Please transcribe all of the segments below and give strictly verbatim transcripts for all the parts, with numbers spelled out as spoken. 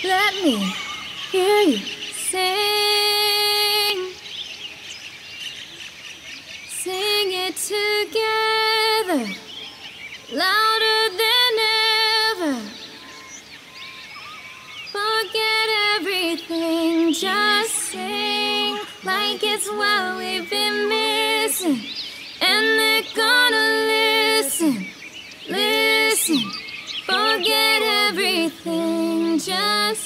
Let me hear you sing. Sing it together, louder than ever. Forget everything, just sing like it's what we've been missing. And they're gonna listen, listen. Forget everything, just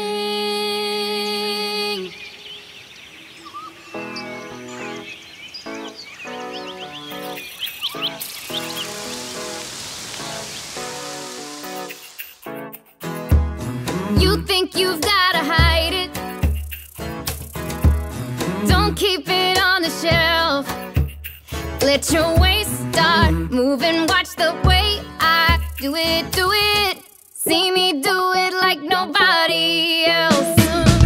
sing. You think you've gotta hide it. Don't keep it on the shelf. Let your waist start moving. Watch the way I do it, do it. See me do it like nobody else.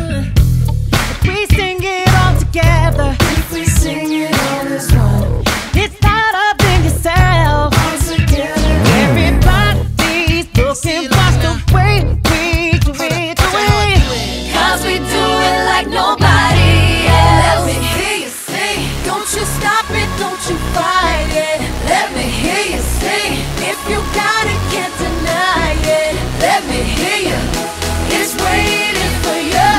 If we sing it all together, if we sing it all as one, it's not up in yourself. all together. Everybody's looking watch the way we do it, do it. Cause we do it like nobody else. Let me hear you sing. Don't you stop it, don't you fight it. Let me hear you sing. If you got it, can't deny it. Let me hear you. It's waiting for you.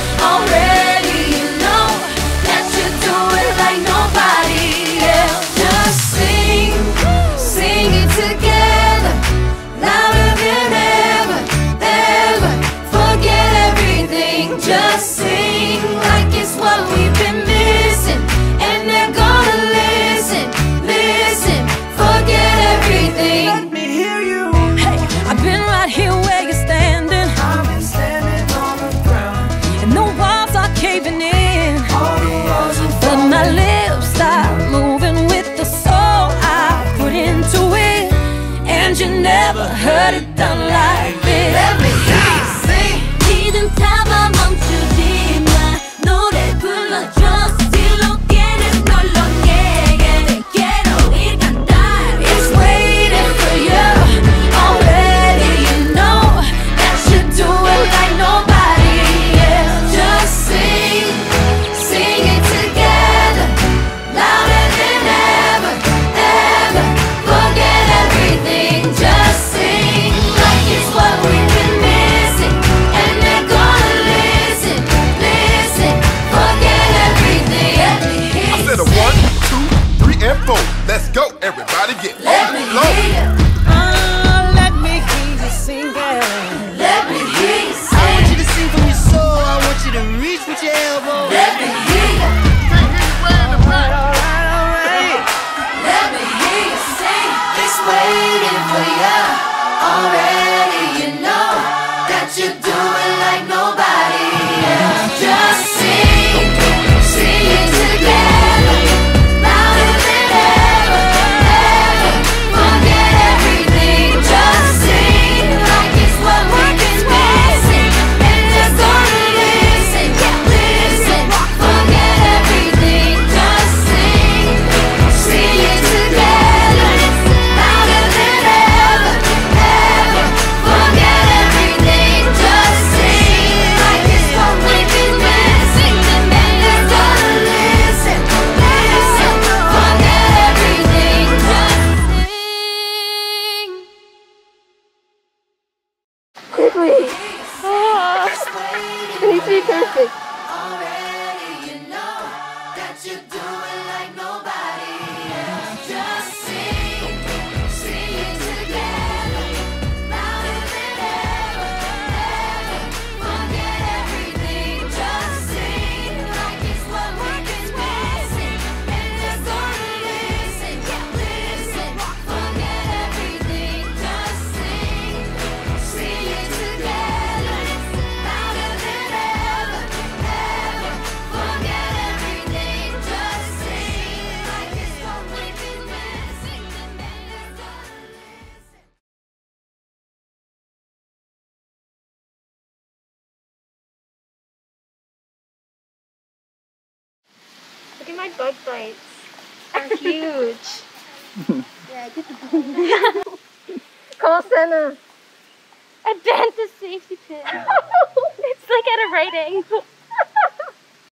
Already you know that you do it like nobody else. Just sing, sing it together, louder than ever, ever. Forget everything, just sing like it's what we've been missing. And they're gonna listen, listen. Forget everything. Let me hear you. Hey, I've been right here where you're standing. I've been standing on the ground. And the walls are caving in. All the walls are But my lips start moving with the soul I put into it. And you never heard it done like this. Let me hear you sing. 지금 잡아 멈추지 마. 노래 불러줘. 실로게는 널로 내게 내게로 이 간단. It's waiting for you. Already you know that you do it like nobody else. Just sing, sing it together, louder than ever, ever. Forget everything, just sing like it's what we've been missing. And they're gonna listen, listen. Forget everything. Let me hear I you said a sing. one, two, three, and four. Let's go, everybody get Let me low. hear you. Uh, let me hear you sing, girl. Let me hear you I want sing. you to sing from your soul. I want you to reach with your elbow. Let me hear you. Alright, alright, alright. Let me hear you sing. It's waiting for you. Already you know that you do it like nobody else. Just sing, sing it together, louder than ever, ever. Forget everything. Just sing like it's what we've been missing. And they're gonna listen, listen. Forget everything. Just sing, sing it together, louder than ever, ever. Forget everything. Just sing like it's what we've been missing. And they're gonna listen, listen. Forget everything. Just sing. Quickly. Ah, it needs to be perfect. Already you know that you do it like nobody else. Just sing, sing it together, louder than ever, ever. Forget everything, just sing like it's what we've been missing. And they're gonna listen, listen. Forget everything, just sing, sing it together, louder than ever, ever. Forget everything, just sing like it's what we've been missing. And they're gonna listen. Look at my bug bites. They're huge. Yeah, get the Call Senna. I bent the safety pin. I get a rating?